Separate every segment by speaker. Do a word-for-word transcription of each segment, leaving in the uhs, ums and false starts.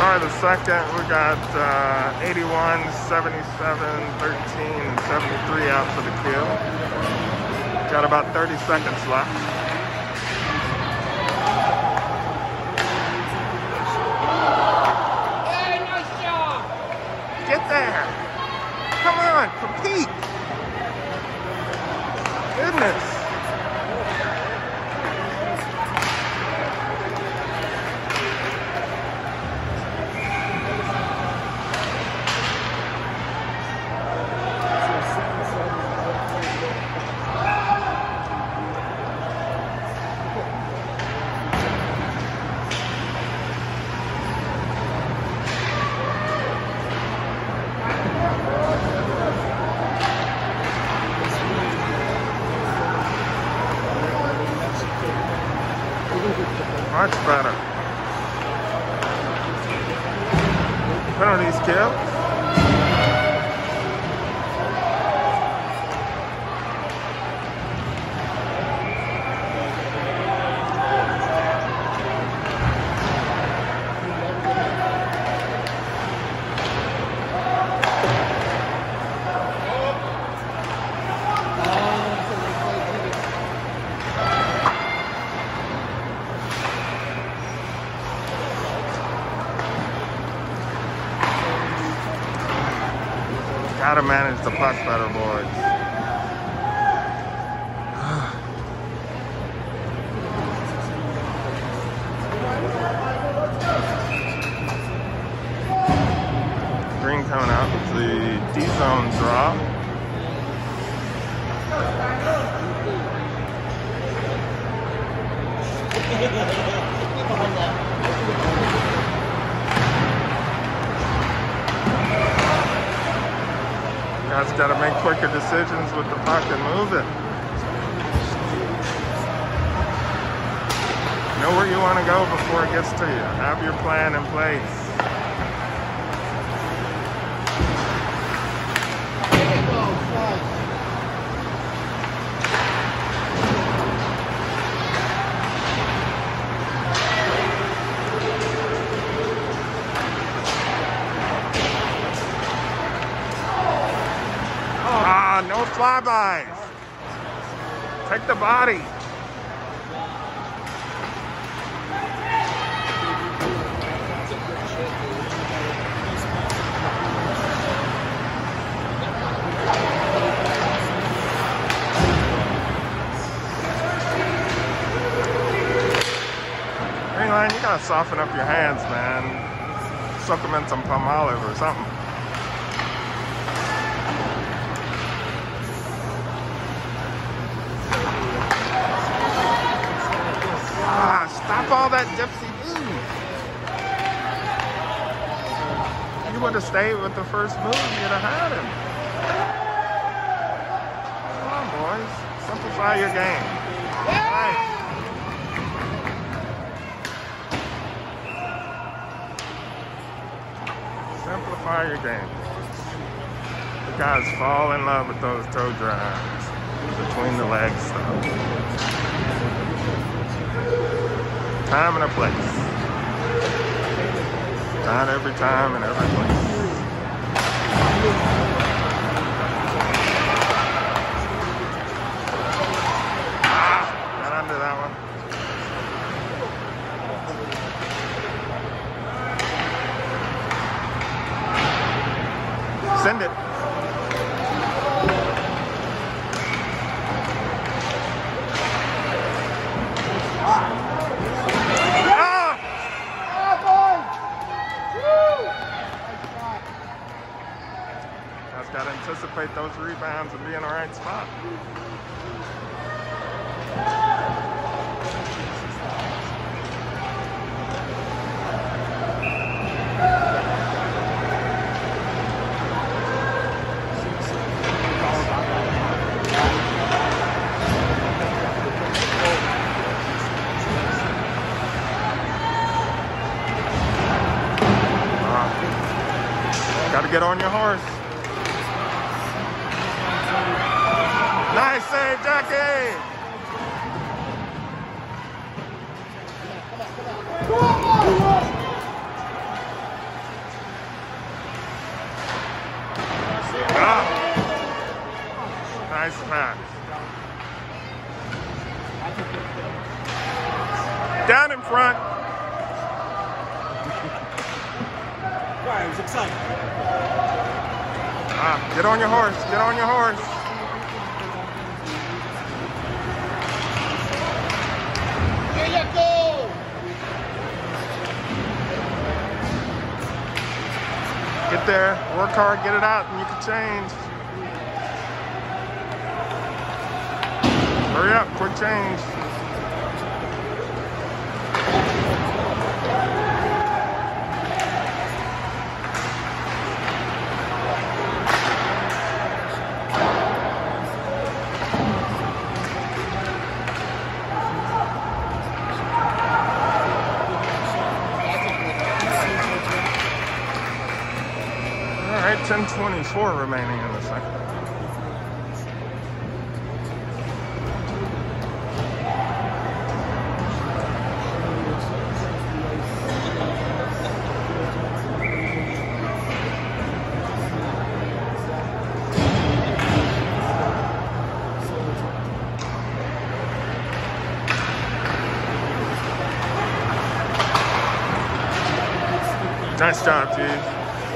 Speaker 1: Start of the second, we got uh, eighty-one, seventy-seven, thirteen, and seventy-three out for the kill. Got about thirty seconds left.
Speaker 2: Hey, nice job!
Speaker 1: Get there! Come on, compete! Goodness! Much better. Penalties kill. Gotta manage the puck better, boys. Green coming out with the D-zone draw. Guys gotta make quicker decisions with the puck and move it. Know where you want to go before it gets to you. Have your plan in place. No flybys. Take the body. Green line, you gotta soften up your hands, man. Soak them in some palm olive or something. Stop all that gypsy do. You would have stayed with the first move, you'd have had him. Come on, boys. Simplify your game. Right. Simplify your game. The guys fall in love with those toe drives. Between the legs stuff. Time and a place. Not every time and every place. Ah, got under that one. Send it. Got to anticipate those rebounds and be in the right spot. Uh, got to get on your horse. Nice save, Jackie!
Speaker 2: side.
Speaker 1: Ah, get on your horse. Get on your horse.
Speaker 2: Here you go.
Speaker 1: Get there. Work hard. Get it out, and you can change. Hurry up. Quick change. ten twenty-four remaining in the second. Nice job, dude.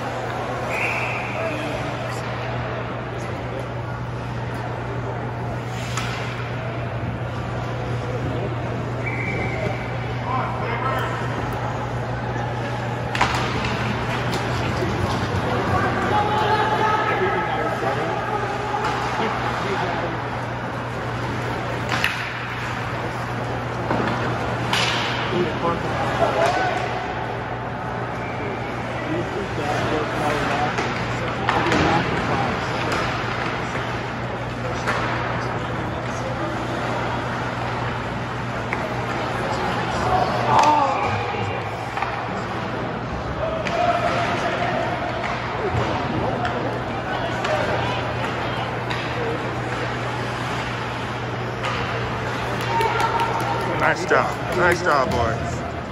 Speaker 1: Nice job. Nice job, boys.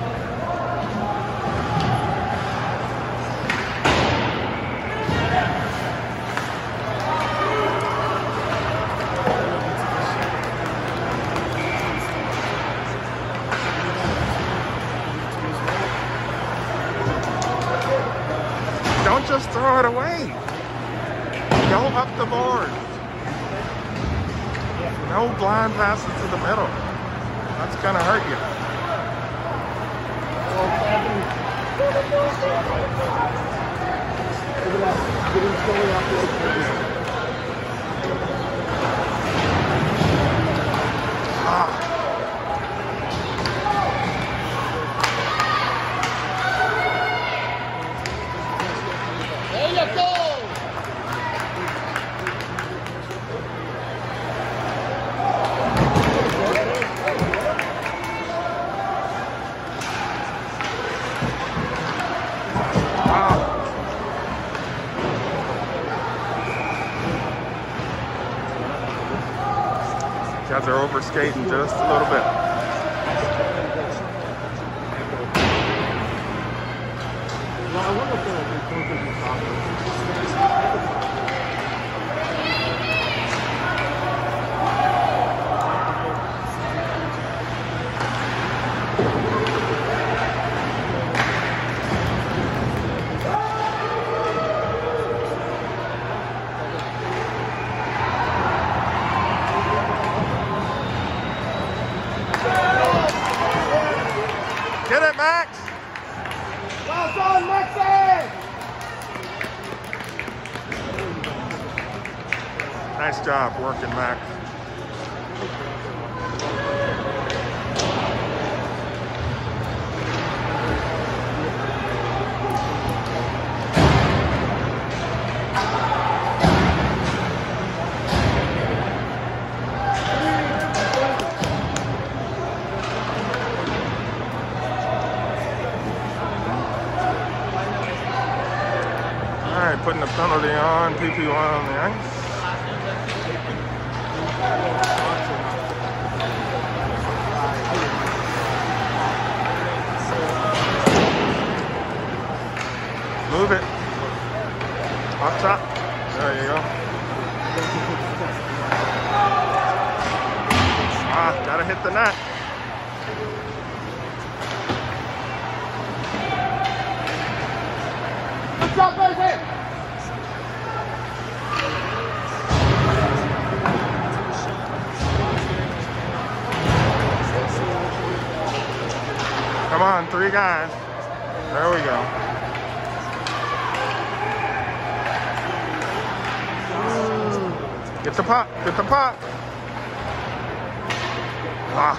Speaker 1: Don't just throw it away. Go up the board. No blind passes to the middle. That's gonna hurt you. Ah.
Speaker 2: There you go.
Speaker 1: Guys are over skating just a little bit. Get it, Max!
Speaker 2: Well done, Maxie!
Speaker 1: Nice job working, Max. Putting the penalty on, P P one on the ice. Move it. Up top. There you go. Ah, gotta hit the net.
Speaker 2: shot, baby!
Speaker 1: Come on, three guys. There we go. Ooh. Get the puck, get the puck. Ah.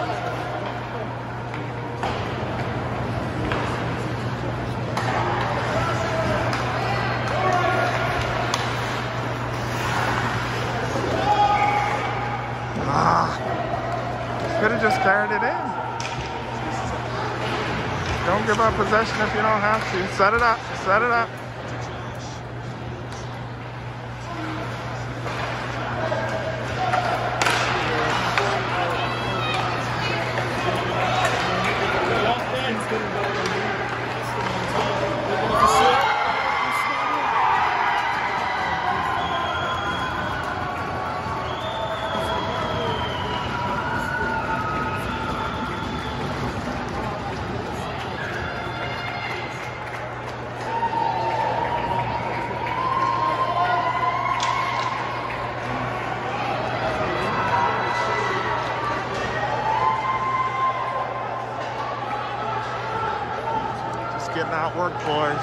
Speaker 1: Ah. Could have just carried it in. Don't give up possession if you don't have to. Set it up, set it up. Getting out work, boys.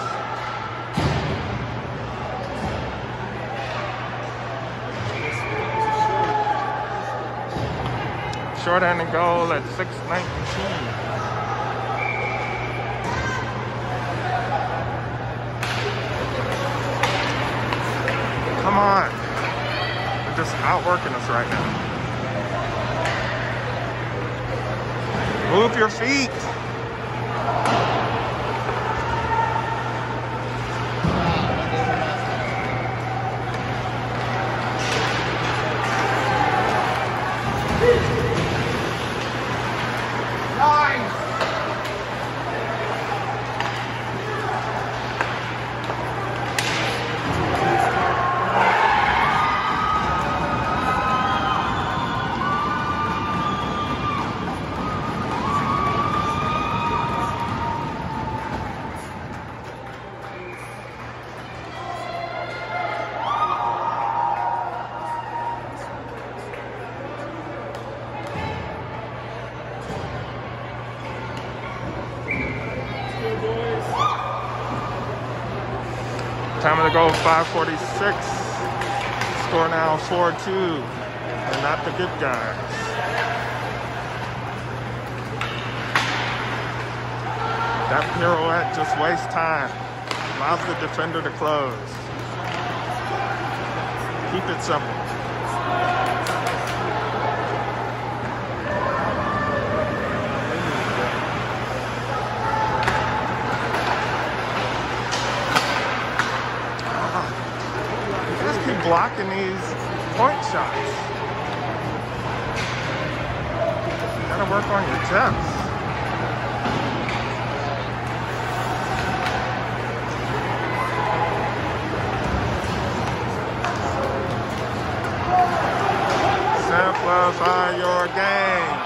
Speaker 1: Short end and goal at six nineteen. Come on. They're just outworking us right now. Move your feet. Time of the goal, five forty-six. Score now, four two. They're not the good guys. That pirouette just wastes time. Allows the defender to close. Keep it simple. Blocking these point shots. You gotta work on your tips. Simplify your game.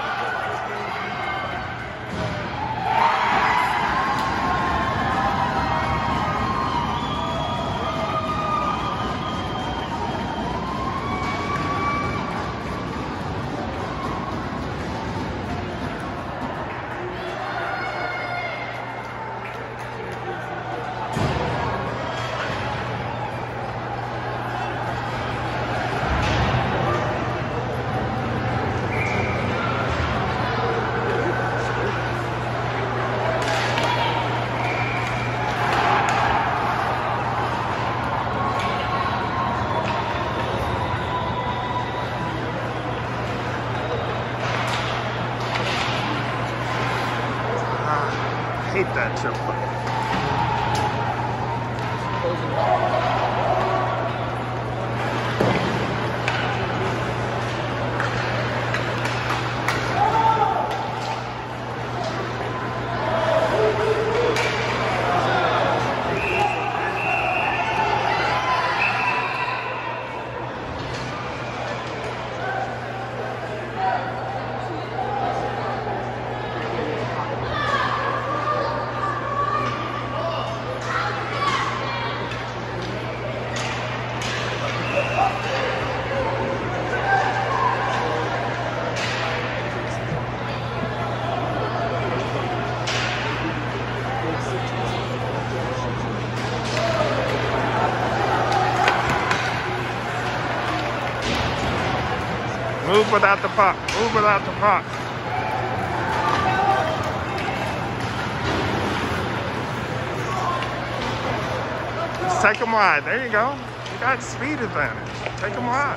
Speaker 1: Hate that chip play. Move without the puck. Move without the puck. Just take them wide. There you go. You got speed advantage. Take them wide.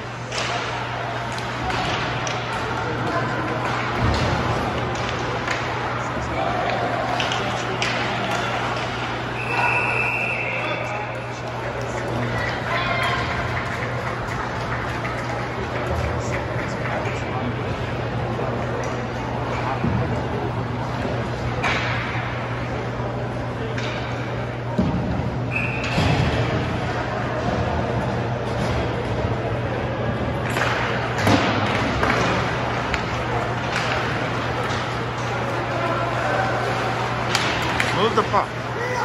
Speaker 1: Move the puck.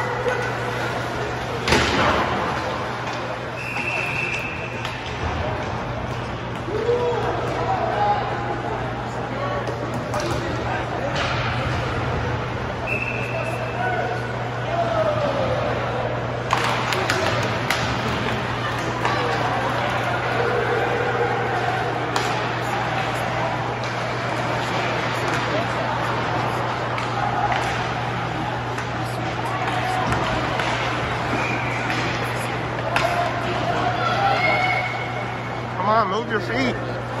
Speaker 1: Come on, move your feet.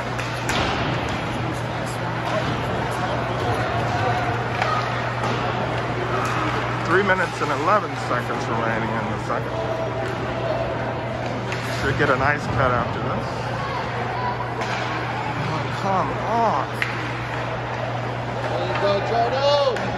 Speaker 1: Three minutes and eleven seconds remaining in the second. Should get a nice cut after this. Oh, come on.
Speaker 2: There you go, Jordo.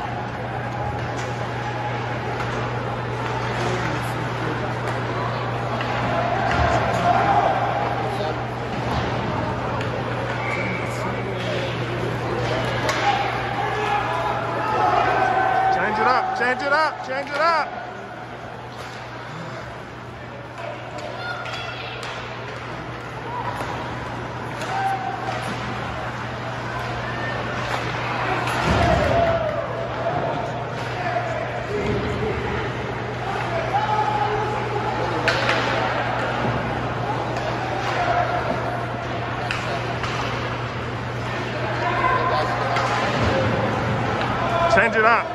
Speaker 1: Change it up, change it up. Change it up.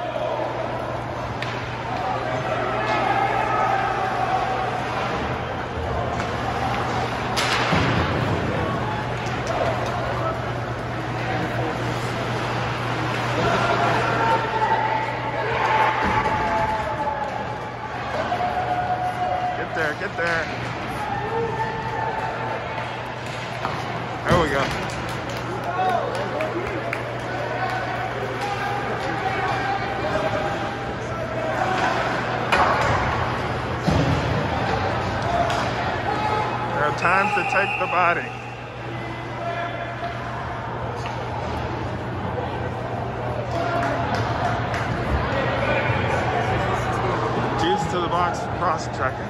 Speaker 1: Get there, get there. There we go. There are times to take the body. Juice to the box for cross-checking.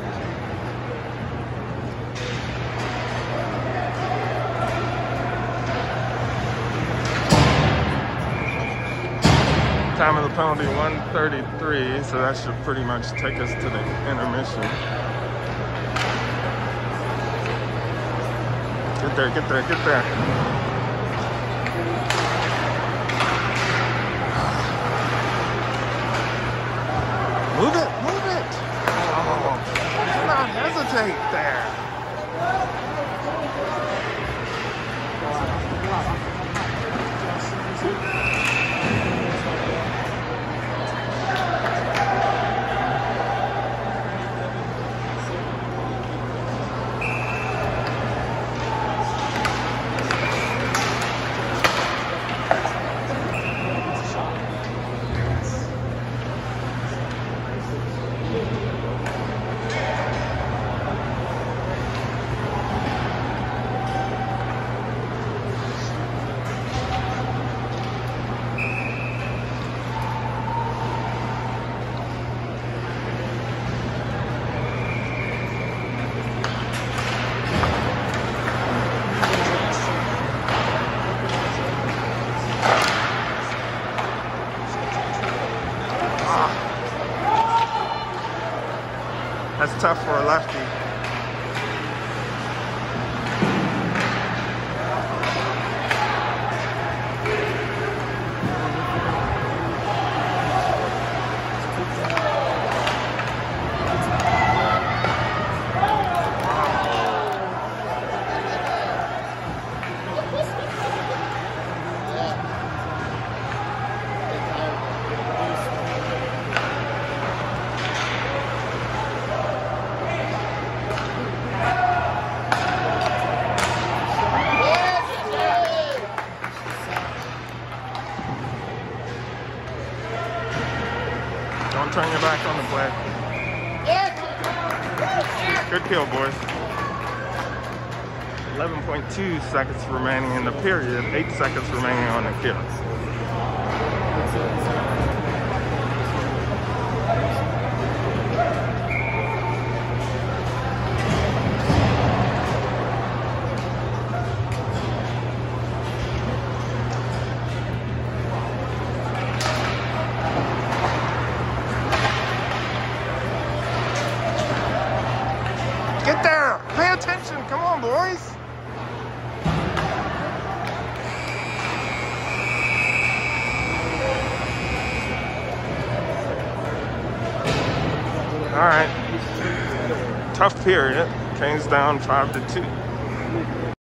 Speaker 1: Time of the penalty, one thirty-three, so that should pretty much take us to the intermission. Get there, get there, get there. Move it, move it. Oh, do not hesitate there. That's tough for a lefty. Don't turn your back on the play. Good kill, boys. eleven point two seconds remaining in the period, eight seconds remaining on the kill. Get there! Pay attention! Come on, boys! All right. Tough period. Canes down five to two.